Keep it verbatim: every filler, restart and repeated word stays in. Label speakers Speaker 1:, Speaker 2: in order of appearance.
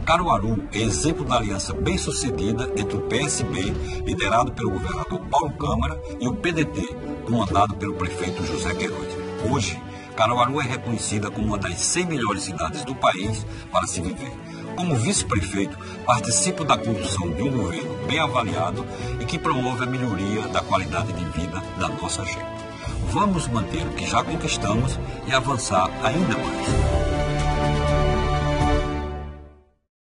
Speaker 1: Caruaru é exemplo da aliança bem-sucedida entre o P S B, liderado pelo governador Paulo Câmara, e o P D T, comandado pelo prefeito José Queiroz. Hoje, Caruaru é reconhecida como uma das cem melhores cidades do país para se viver. Como vice-prefeito, participo da condução de um governo bem avaliado e que promove a melhoria da qualidade de vida da nossa gente. Vamos manter o que já conquistamos e avançar ainda mais.